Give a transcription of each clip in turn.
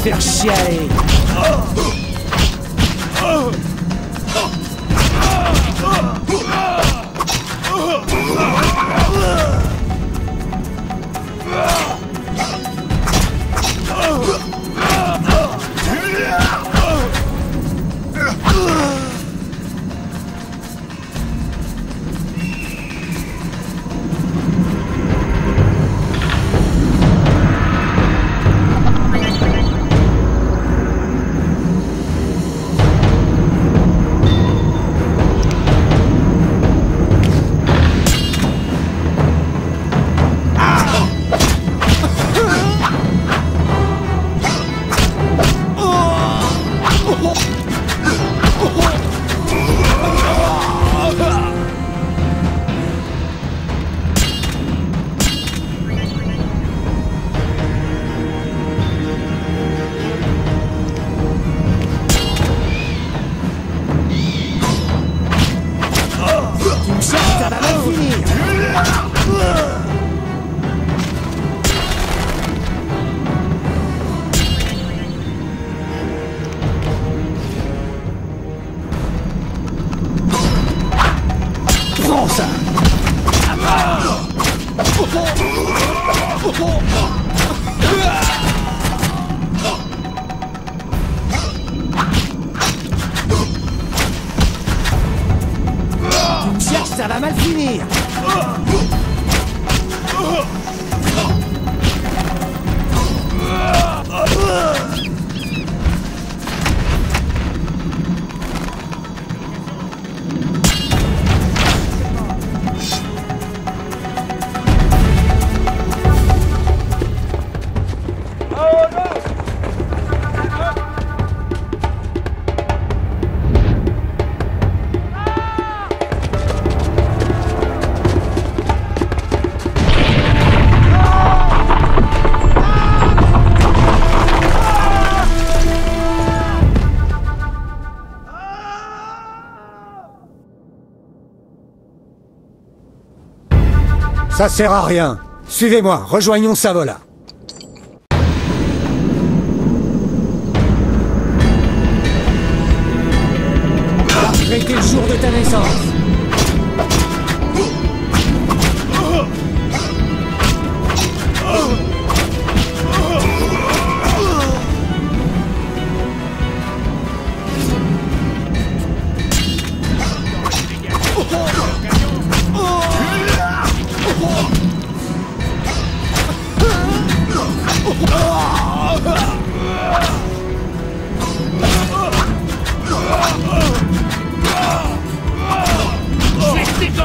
faire chialer. Prends ça. Tu me cherches, ça va mal finir. Ça sert à rien. Suivez-moi, rejoignons Savola. Regretter le jour de ta naissance. Je vais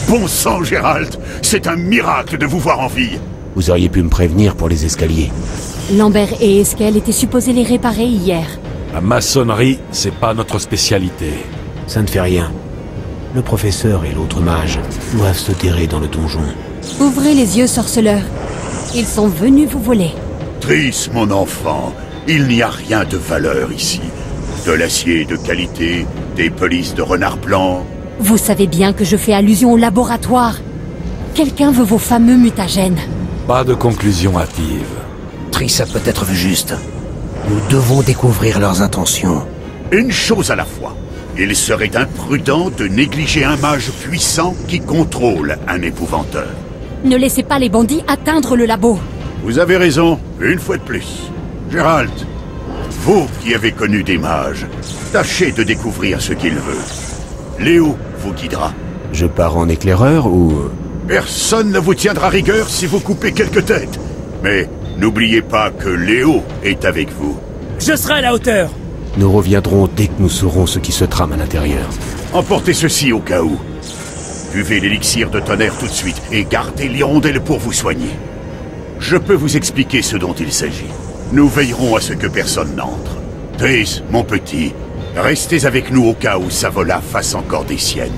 Bon sang, Gérald! C'est un miracle de vous voir en vie! Vous auriez pu me prévenir pour les escaliers. Lambert et Eskel étaient supposés les réparer hier. La maçonnerie, c'est pas notre spécialité. Ça ne fait rien. Le professeur et l'autre mage doivent se terrer dans le donjon. Ouvrez les yeux, sorceleur. Ils sont venus vous voler. Triss, mon enfant, il n'y a rien de valeur ici. De l'acier de qualité, des pelisses de renard blanc... Vous savez bien que je fais allusion au laboratoire. Quelqu'un veut vos fameux mutagènes. Pas de conclusion hâtive. Triss a peut-être vu juste. Nous devons découvrir leurs intentions. Une chose à la fois. Il serait imprudent de négliger un mage puissant qui contrôle un épouvanteur. Ne laissez pas les bandits atteindre le labo. Vous avez raison, une fois de plus. Gérald, vous qui avez connu des mages, tâchez de découvrir ce qu'il veut. Léo vous guidera. Je pars en éclaireur ou... Personne ne vous tiendra rigueur si vous coupez quelques têtes. Mais n'oubliez pas que Léo est avec vous. Je serai à la hauteur. Nous reviendrons dès que nous saurons ce qui se trame à l'intérieur. Emportez ceci au cas où. Buvez l'élixir de tonnerre tout de suite et gardez l'hirondelle pour vous soigner. Je peux vous expliquer ce dont il s'agit. Nous veillerons à ce que personne n'entre. Triss, mon petit, restez avec nous au cas où Savola fasse encore des siennes.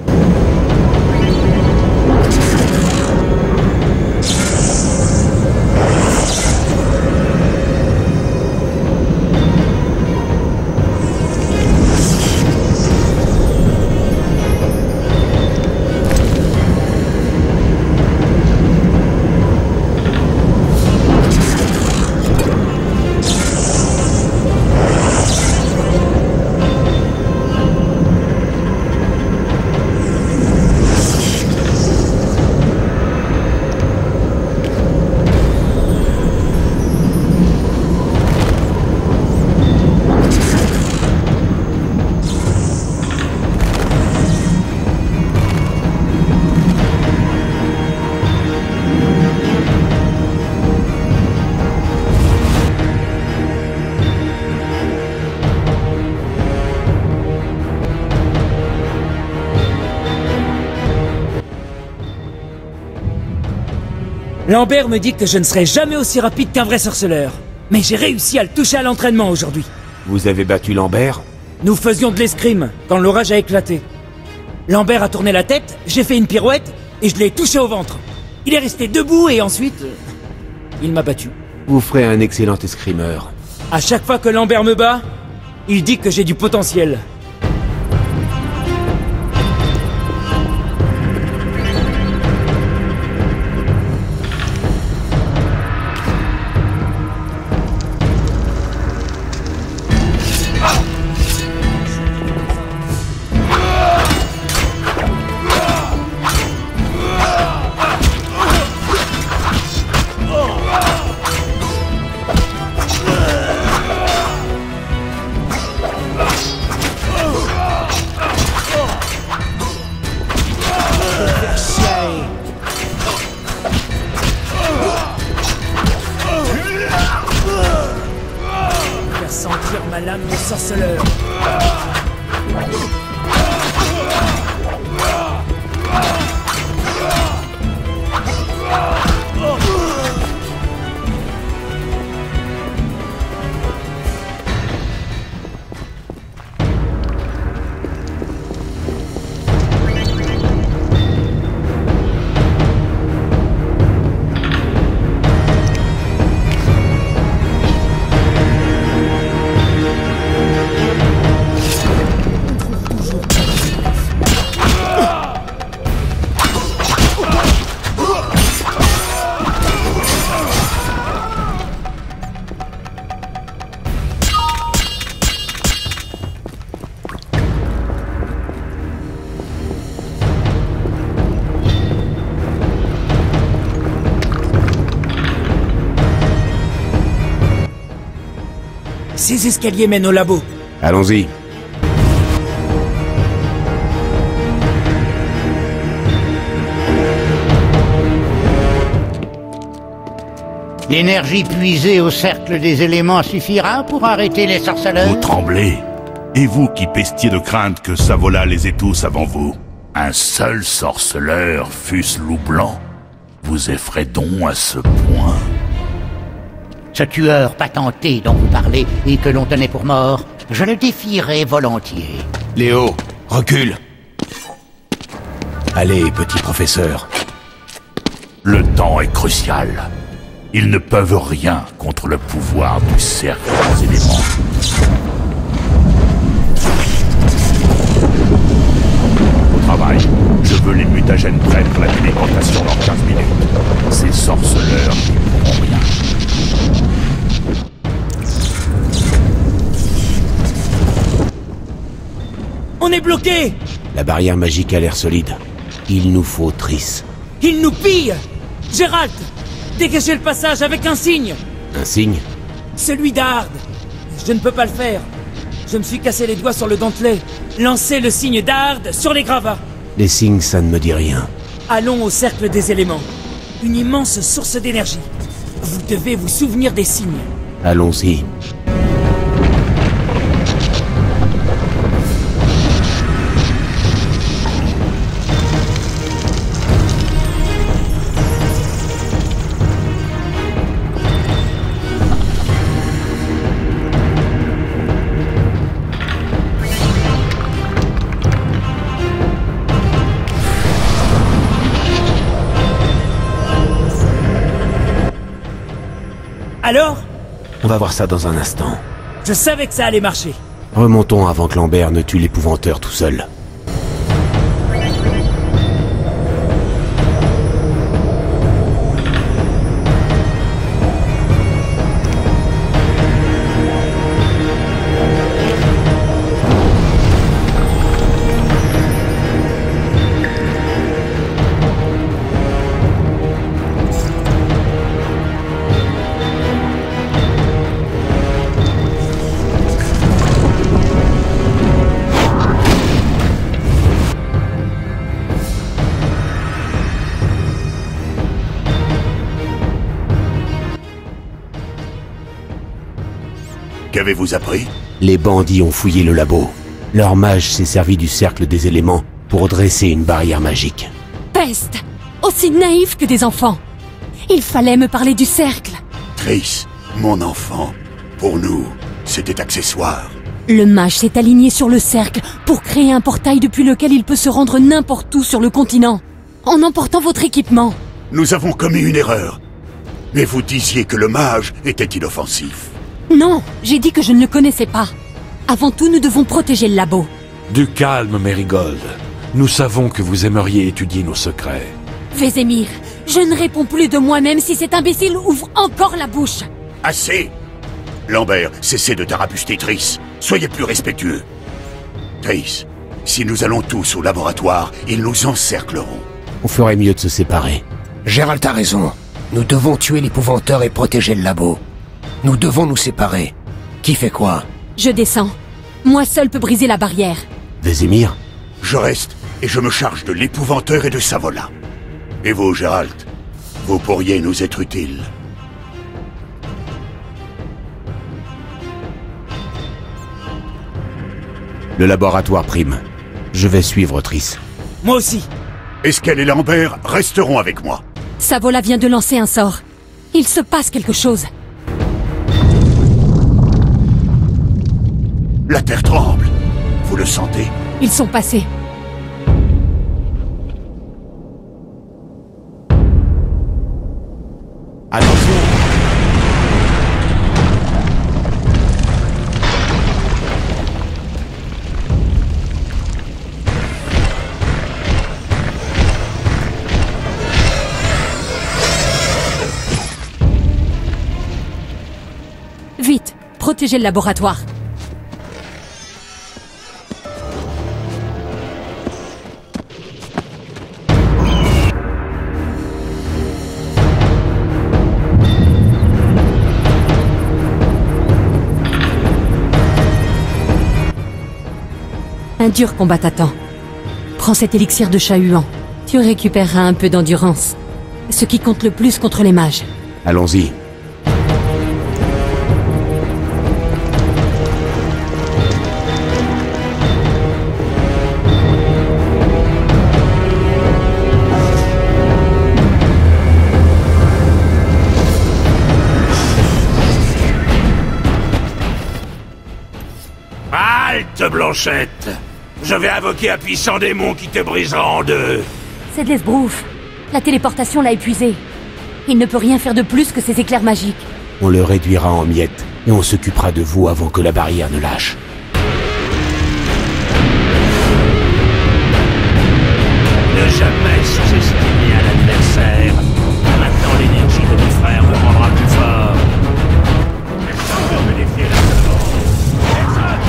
Lambert me dit que je ne serai jamais aussi rapide qu'un vrai sorceleur. Mais j'ai réussi à le toucher à l'entraînement aujourd'hui. Vous avez battu Lambert? Nous faisions de l'escrime quand l'orage a éclaté. Lambert a tourné la tête, j'ai fait une pirouette et je l'ai touché au ventre. Il est resté debout et ensuite... il m'a battu. Vous ferez un excellent escrimeur. À chaque fois que Lambert me bat, il dit que j'ai du potentiel. Sentir ma lame de sorceleur. Ces escaliers mènent au labo. Allons-y. L'énergie puisée au cercle des éléments suffira pour arrêter les sorceleurs? Vous tremblez. Et vous qui pestiez de crainte que Savola les étousse avant vous. Un seul sorceleur, fût-ce loup blanc, vous effraie donc à ce point? Ce tueur patenté dont vous parlez et que l'on tenait pour mort, je le défierais volontiers. Léo, recule. Allez, petit professeur. Le temps est crucial. Ils ne peuvent rien contre le pouvoir du cercle des éléments. Au travail, je veux les mutagènes prêts pour la téléportation dans 15 minutes. Ces sorceleurs n'y pourront rien. On est bloqué! La barrière magique a l'air solide. Il nous faut Triss. Ils nous pillent! Gérald! Dégagez le passage avec un signe! Un signe? Celui d'Ard! Je ne peux pas le faire. Je me suis cassé les doigts sur le dentelet. Lancez le signe d'Ard sur les gravats. Les signes, ça ne me dit rien. Allons au cercle des éléments. Une immense source d'énergie. Vous devez vous souvenir des signes. Allons-y. Alors? On va voir ça dans un instant. Je savais que ça allait marcher. Remontons avant que Lambert ne tue l'épouvanteur tout seul. Qu'avez-vous appris? Les bandits ont fouillé le labo. Leur mage s'est servi du cercle des éléments pour dresser une barrière magique. Peste! Aussi naïf que des enfants. Il fallait me parler du cercle. Triss, mon enfant, pour nous, c'était accessoire. Le mage s'est aligné sur le cercle pour créer un portail depuis lequel il peut se rendre n'importe où sur le continent, en emportant votre équipement. Nous avons commis une erreur. Mais vous disiez que le mage était inoffensif. Non, j'ai dit que je ne le connaissais pas. Avant tout, nous devons protéger le labo. Du calme, Merigold. Nous savons que vous aimeriez étudier nos secrets. Vézémir, je ne réponds plus de moi-même si cet imbécile ouvre encore la bouche. Assez! Lambert, cessez de tarabuster Triss. Soyez plus respectueux. Triss, si nous allons tous au laboratoire, ils nous encercleront. On ferait mieux de se séparer. Gérald a raison. Nous devons tuer l'épouvanteur et protéger le labo. Nous devons nous séparer. Qui fait quoi? Je descends. Moi seul peux briser la barrière. Vézémir? Je reste et je me charge de l'épouvanteur et de Savola. Et vous, Gérald, vous pourriez nous être utiles. Le laboratoire prime. Je vais suivre Triss. Moi aussi. Eskel et Lambert resteront avec moi. Savola vient de lancer un sort. Il se passe quelque chose. La terre tremble. Vous le sentez? Ils sont passés. Attention! Vite, protégez le laboratoire. Un dur combat t'attend. Prends cet élixir de chat-huant. Tu récupéreras un peu d'endurance. Ce qui compte le plus contre les mages. Allons-y. Blanchette. Je vais invoquer un puissant démon qui te brisera en deux. C'est de l'esbrouf. La téléportation l'a épuisé. Il ne peut rien faire de plus que ses éclairs magiques. On le réduira en miettes et on s'occupera de vous avant que la barrière ne lâche. Ne jamais sous-estimer un adversaire. Maintenant, l'énergie de mes frères me rendra plus fort. Personne ne peut me défier là seulement. Personne.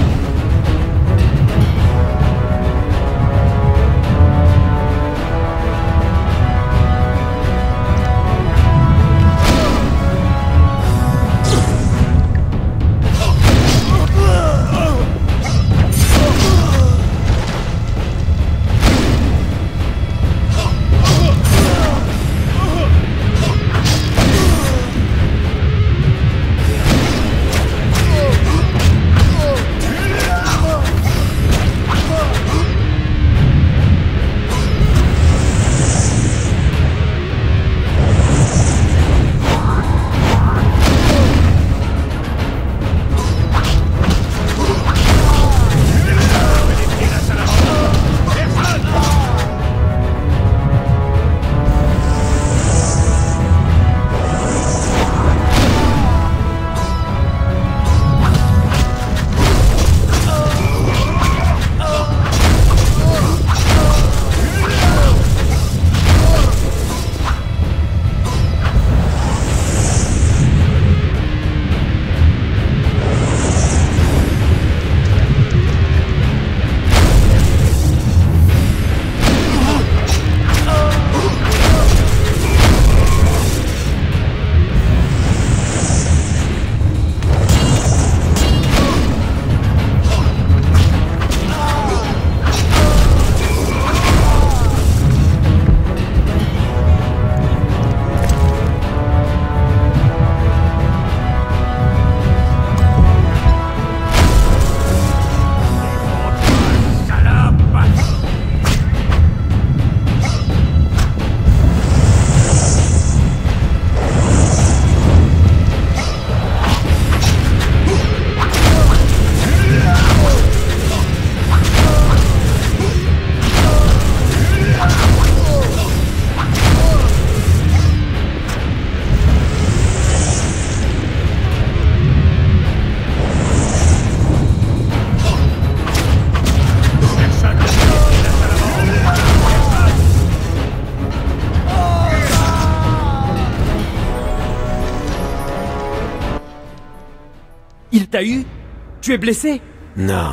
Il t'a eu? Tu es blessé? Non.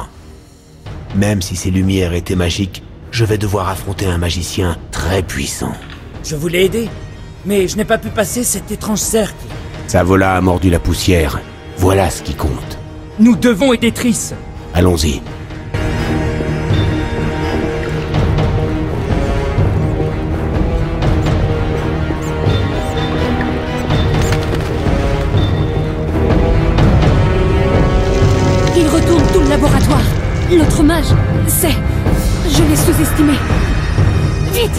Même si ces lumières étaient magiques, je vais devoir affronter un magicien très puissant. Je voulais aider, mais je n'ai pas pu passer cet étrange cercle. Savola a mordu la poussière. Voilà ce qui compte. Nous devons aider Triss. Allons-y. Il retourne tout le laboratoire. L'autre mage, c'est... Je l'ai sous-estimé. Vite!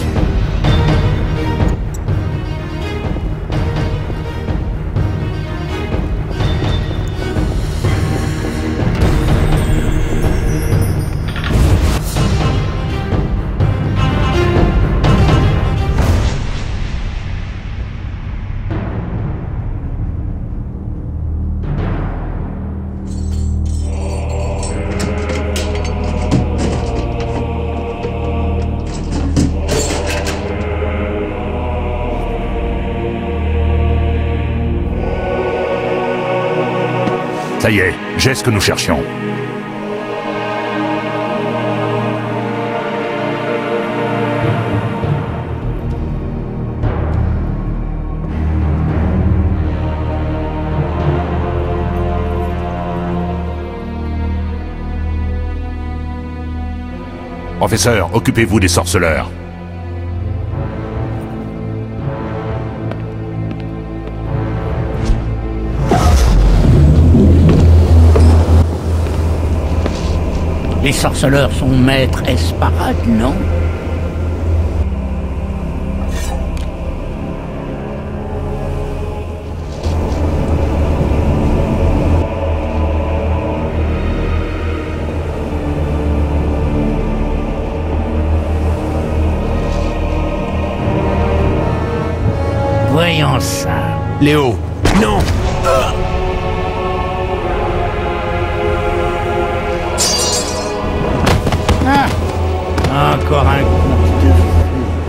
Ça y est, j'ai ce que nous cherchions. Professeur, occupez-vous des sorceleurs. Les sorceleurs sont maître Esparade, non? tellement simple. Léo, non! Encore un coup de fou.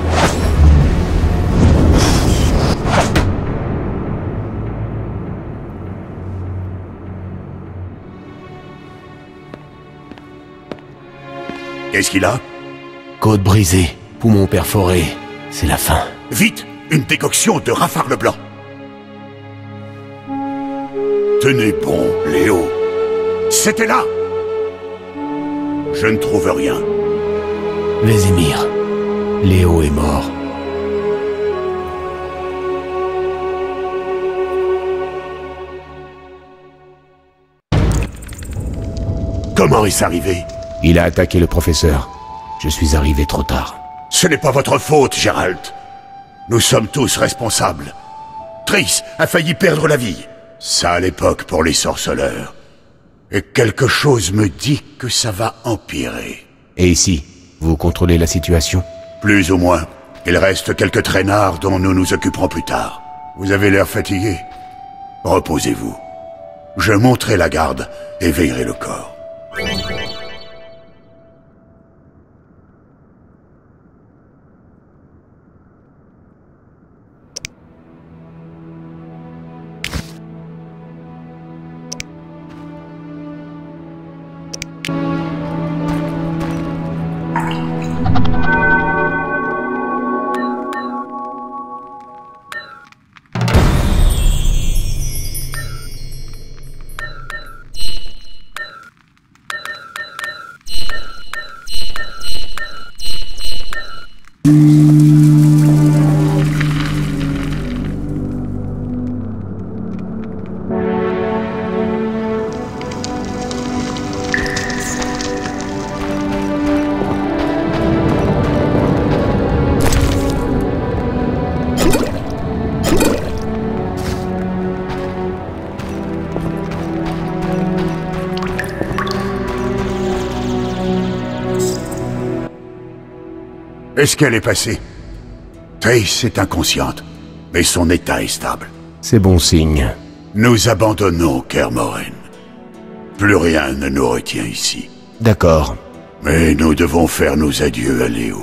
Qu'est-ce qu'il a? Côte brisée, poumon perforé. C'est la fin. Vite! Une décoction de rafale blanc. Tenez bon, Léo. C'était là! Je ne trouve rien. Vézimir, Léo est mort. Comment est-ce arrivé? Il a attaqué le professeur. Je suis arrivé trop tard. Ce n'est pas votre faute, Gérald. Nous sommes tous responsables. Triss a failli perdre la vie. Ça à l'époque pour les sorceleurs. Et quelque chose me dit que ça va empirer. Et ici, vous contrôlez la situation? Plus ou moins. Il reste quelques traînards dont nous nous occuperons plus tard. Vous avez l'air fatigué. Reposez-vous. Je monterai la garde et veillerai le corps. Est-ce qu'elle est passée? Triss est inconsciente, mais son état est stable. C'est bon signe. Nous abandonnons Kermoren. Plus rien ne nous retient ici. D'accord. Mais nous devons faire nos adieux à Léo.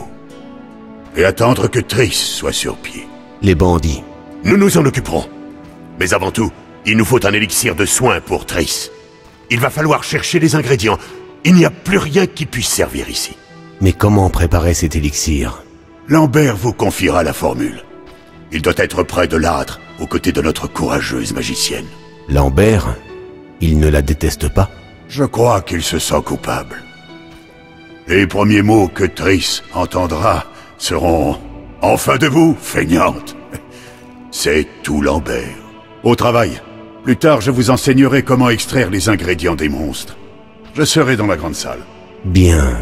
Et attendre que Triss soit sur pied. Les bandits. Nous nous en occuperons. Mais avant tout, il nous faut un élixir de soin pour Triss. Il va falloir chercher les ingrédients. Il n'y a plus rien qui puisse servir ici. Mais comment préparer cet élixir? Lambert vous confiera la formule. Il doit être près de l'âtre, aux côtés de notre courageuse magicienne. Lambert? Il ne la déteste pas? Je crois qu'il se sent coupable. Les premiers mots que Triss entendra seront « Enfin debout, feignante !» C'est tout Lambert. Au travail. Plus tard, je vous enseignerai comment extraire les ingrédients des monstres. Je serai dans la grande salle. Bien.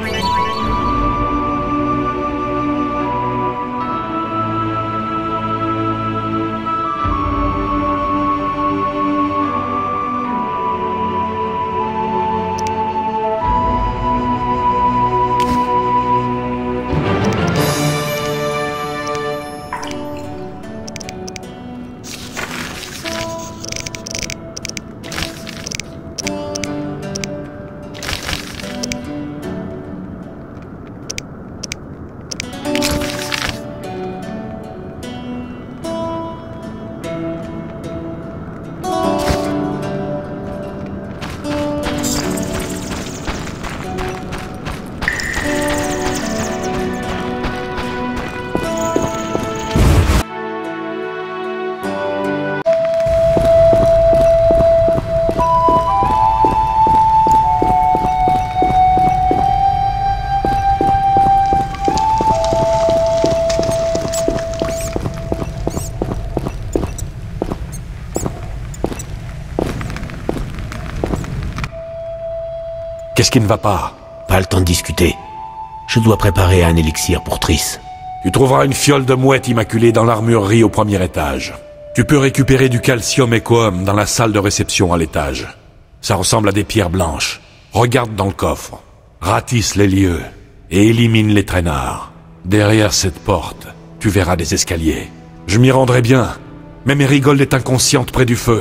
Qu'est-ce qui ne va pas? Pas le temps de discuter. Je dois préparer un élixir pour Triss. Tu trouveras une fiole de mouette immaculée dans l'armurerie au premier étage. Tu peux récupérer du calcium équum dans la salle de réception à l'étage. Ça ressemble à des pierres blanches. Regarde dans le coffre. Ratisse les lieux et élimine les traînards. Derrière cette porte, tu verras des escaliers. Je m'y rendrai bien, Mais Mérigold est inconsciente près du feu.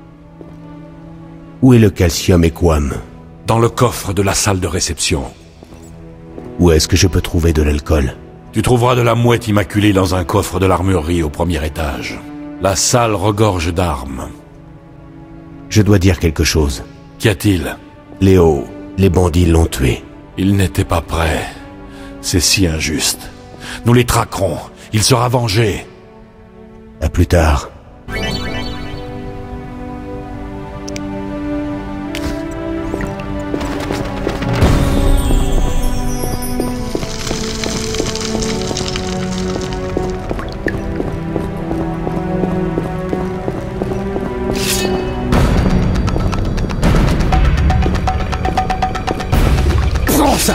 Où est le calcium et Quam? Dans le coffre de la salle de réception. Où est-ce que je peux trouver de l'alcool? Tu trouveras de la mouette immaculée dans un coffre de l'armurerie au premier étage. La salle regorge d'armes. Je dois dire quelque chose. Qu'y a-t-il? Léo, les bandits l'ont tué. Il n'était pas prêt. C'est si injuste. Nous les traquerons. Il sera vengé. À plus tard. Prends ça!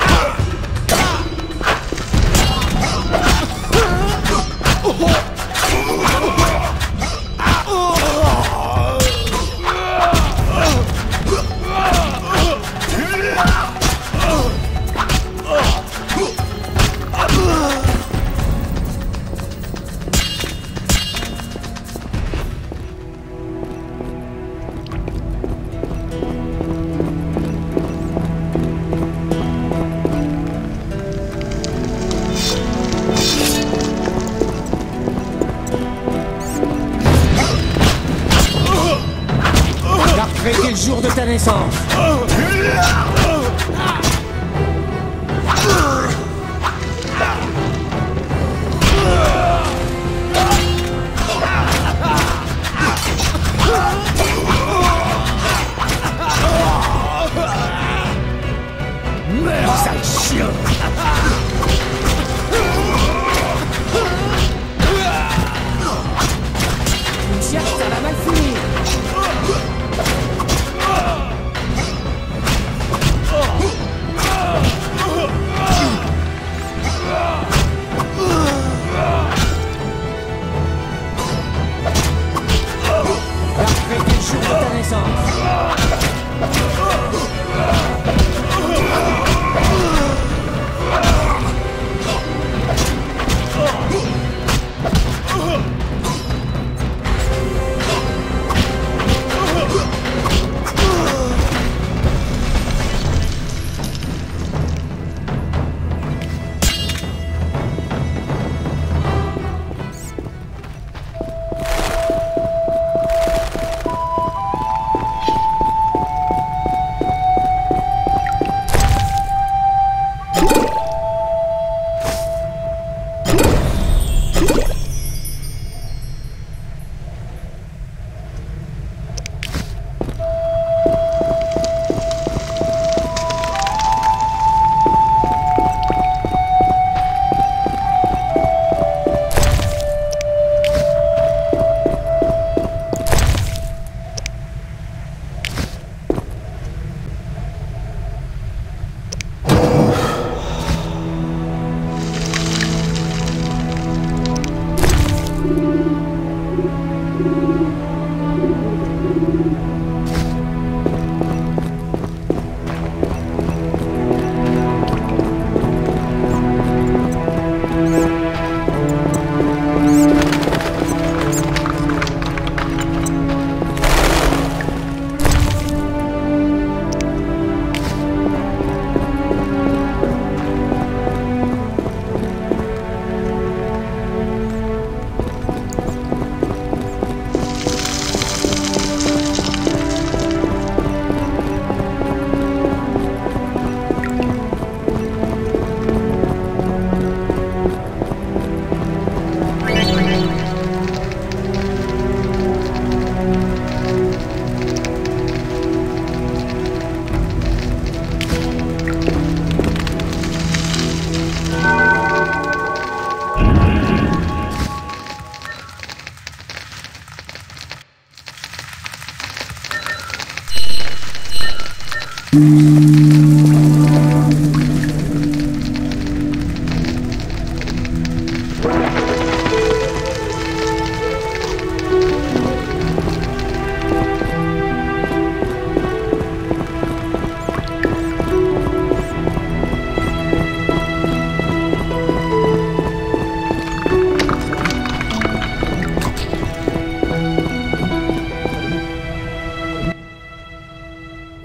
Fêter le jour de ta naissance. Meurs, sale chien. Ça va mal finir.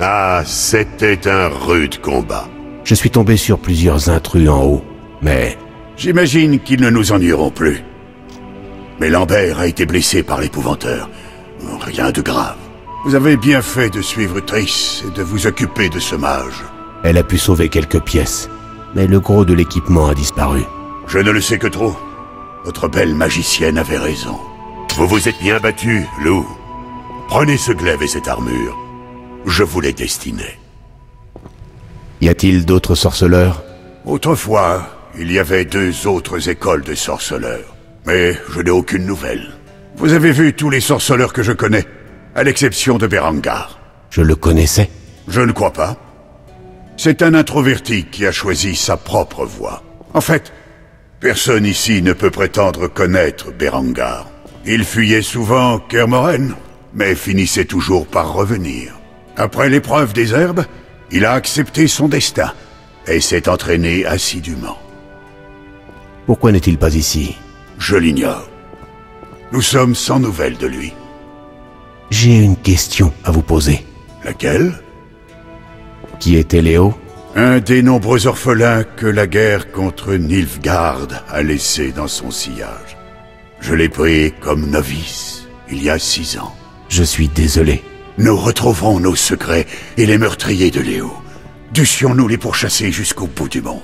Ah, c'était un rude combat. Je suis tombé sur plusieurs intrus en haut, mais... J'imagine qu'ils ne nous ennuieront plus. Mais Lambert a été blessé par l'épouvanteur. Rien de grave. Vous avez bien fait de suivre Triss et de vous occuper de ce mage. Elle a pu sauver quelques pièces, mais le gros de l'équipement a disparu. Je ne le sais que trop. Votre belle magicienne avait raison. Vous vous êtes bien battu, Lou. Prenez ce glaive et cette armure. Je vous les destinais. Y a-t-il d'autres sorceleurs? Autrefois, il y avait 2 autres écoles de sorceleurs. Mais je n'ai aucune nouvelle. Vous avez vu tous les sorceleurs que je connais, à l'exception de Berengar. Je le connaissais? Je ne crois pas. C'est un introverti qui a choisi sa propre voie. En fait, personne ici ne peut prétendre connaître Berengar. Il fuyait souvent Kermoren, mais finissait toujours par revenir. Après l'épreuve des herbes, il a accepté son destin et s'est entraîné assidûment. Pourquoi n'est-il pas ici? Je l'ignore. Nous sommes sans nouvelles de lui. J'ai une question à vous poser. Laquelle? Qui était Léo? Un des nombreux orphelins que la guerre contre Nilfgaard a laissé dans son sillage. Je l'ai pris comme novice, il y a 6 ans. Je suis désolé. Nous retrouverons nos secrets et les meurtriers de Léo. Dussions-nous les pourchasser jusqu'au bout du monde.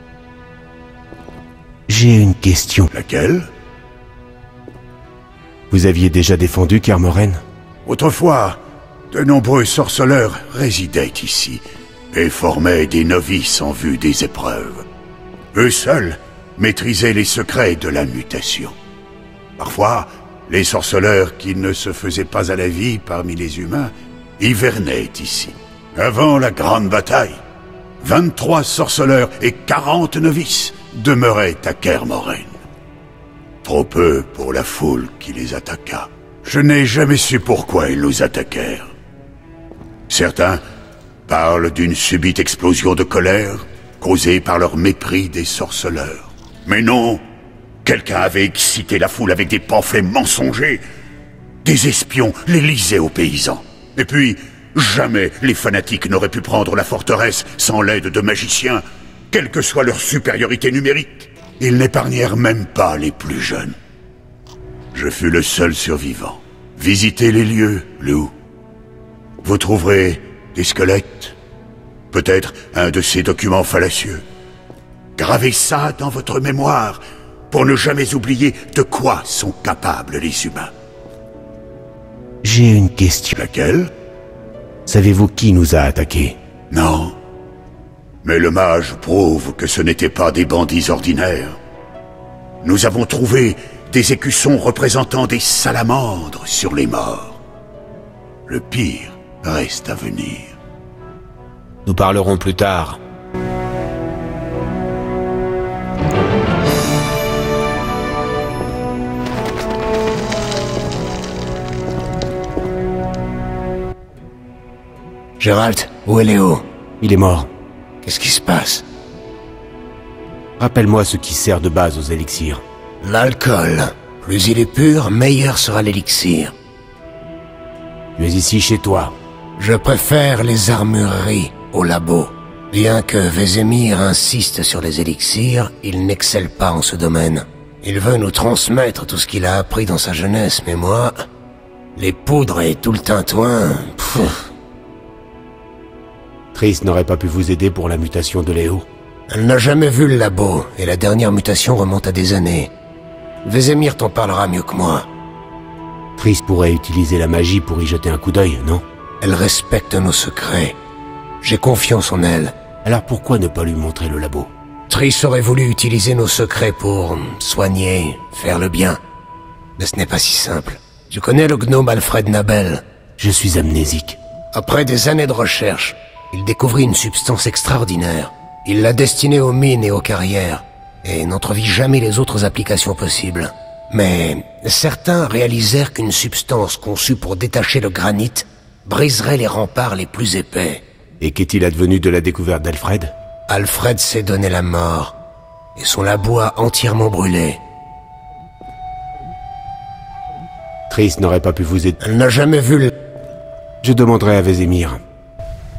J'ai une question. Laquelle? Vous aviez déjà défendu Kermoren? Autrefois, de nombreux sorceleurs résidaient ici et formaient des novices en vue des épreuves. Eux seuls maîtrisaient les secrets de la mutation. Parfois, les sorceleurs qui ne se faisaient pas à la vie parmi les humains hivernaient ici. Avant la grande bataille, 23 sorceleurs et 40 novices demeuraient à Kermoren. Trop peu pour la foule qui les attaqua. Je n'ai jamais su pourquoi ils nous attaquèrent. Certains parlent d'une subite explosion de colère causée par leur mépris des sorceleurs. Mais non, quelqu'un avait excité la foule avec des pamphlets mensongers. Des espions les lisaient aux paysans. Et puis, jamais les fanatiques n'auraient pu prendre la forteresse sans l'aide de magiciens, quelle que soit leur supériorité numérique. Ils n'épargnèrent même pas les plus jeunes. Je fus le seul survivant. Visitez les lieux, Lou. Vous trouverez des squelettes, peut-être un de ces documents fallacieux. Gravez ça dans votre mémoire pour ne jamais oublier de quoi sont capables les humains. J'ai une question. Laquelle? Savez-vous qui nous a attaqués? Non. Mais le mage prouve que ce n'étaient pas des bandits ordinaires. Nous avons trouvé des écussons représentant des salamandres sur les morts. Le pire reste à venir. Nous parlerons plus tard. Geralt, où est Léo? Il est mort. Qu'est-ce qui se passe? Rappelle-moi ce qui sert de base aux élixirs. L'alcool. Plus il est pur, meilleur sera l'élixir. Tu es ici chez toi. Je préfère les armureries au labo. Bien que Vézémir insiste sur les élixirs, il n'excelle pas en ce domaine. Il veut nous transmettre tout ce qu'il a appris dans sa jeunesse, mais moi... les poudres et tout le tintouin... Triss n'aurait pas pu vous aider pour la mutation de Léo. Elle n'a jamais vu le labo, et la dernière mutation remonte à des années. Vézémir t'en parlera mieux que moi. Triss pourrait utiliser la magie pour y jeter un coup d'œil, non? Elle respecte nos secrets. J'ai confiance en elle. Alors pourquoi ne pas lui montrer le labo? Triss aurait voulu utiliser nos secrets pour soigner, faire le bien. Mais ce n'est pas si simple. Tu connais le gnome Alfred Nabel? Je suis amnésique. Après des années de recherche, il découvrit une substance extraordinaire. Il l'a destinée aux mines et aux carrières, et n'entrevit jamais les autres applications possibles. Mais certains réalisèrent qu'une substance conçue pour détacher le granit briserait les remparts les plus épais. Et qu'est-il advenu de la découverte d'Alfred? Alfred s'est donné la mort, et son labo a entièrement brûlé. Triss n'aurait pas pu vous aider. Elle n'a jamais vu le... Je demanderai à Vézémir.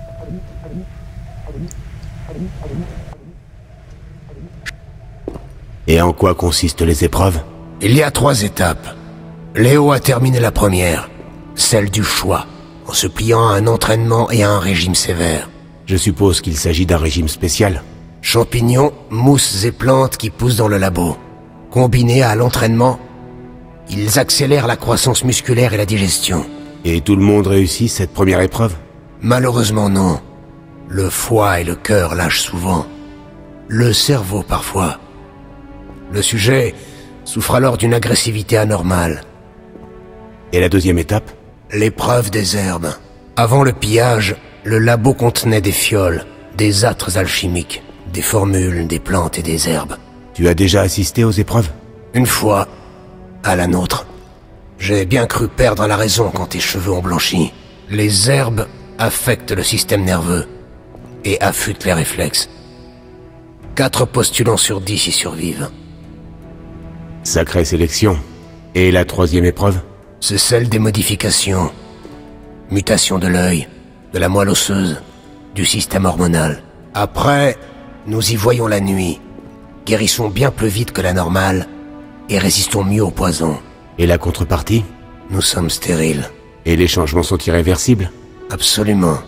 Et en quoi consistent les épreuves? Il y a 3 étapes. Léo a terminé la première, celle du choix, en se pliant à un entraînement et à un régime sévère. Je suppose qu'il s'agit d'un régime spécial. Champignons, mousses et plantes qui poussent dans le labo. Combinés à l'entraînement, ils accélèrent la croissance musculaire et la digestion. Et tout le monde réussit cette première épreuve? Malheureusement non. Le foie et le cœur lâchent souvent. Le cerveau parfois. Le sujet souffre alors d'une agressivité anormale. Et la deuxième étape? L'épreuve des herbes. Avant le pillage, le labo contenait des fioles, des âtres alchimiques, des formules, des plantes et des herbes. Tu as déjà assisté aux épreuves? Une fois, à la nôtre. J'ai bien cru perdre la raison quand tes cheveux ont blanchi. Les herbes affectent le système nerveux et affûtent les réflexes. 4 postulants sur 10 y survivent. Sacrée sélection. Et la troisième épreuve? C'est celle des modifications. Mutation de l'œil, de la moelle osseuse, du système hormonal. Après, nous y voyons la nuit. Guérissons bien plus vite que la normale et résistons mieux au poison. Et la contrepartie? Nous sommes stériles. Et les changements sont irréversibles? Absolument.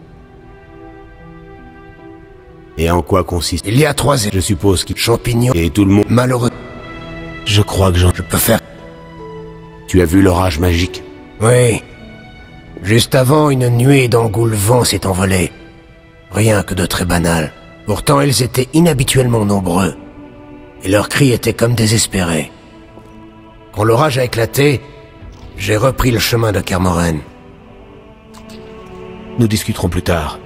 Et en quoi consiste? Il y a 3 Je suppose qu'il... champignons Et tout le monde... malheureux. Je crois que Je peux faire... Tu as vu l'orage magique? Oui. Juste avant, une nuée d'angouts vent s'est envolée. Rien que de très banal. Pourtant, ils étaient inhabituellement nombreux. Et leurs cris étaient comme désespérés. Quand l'orage a éclaté, j'ai repris le chemin de Kermoren. Nous discuterons plus tard.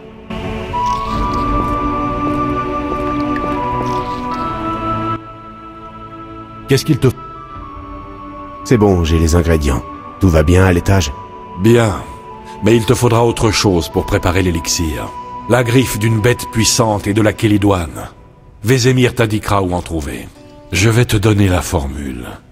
Qu'est-ce qu'il te... C'est bon, j'ai les ingrédients. Tout va bien à l'étage? Bien, mais il te faudra autre chose pour préparer l'élixir. La griffe d'une bête puissante et de la Kélidoine. Vézémir t'indiquera où en trouver. Je vais te donner la formule.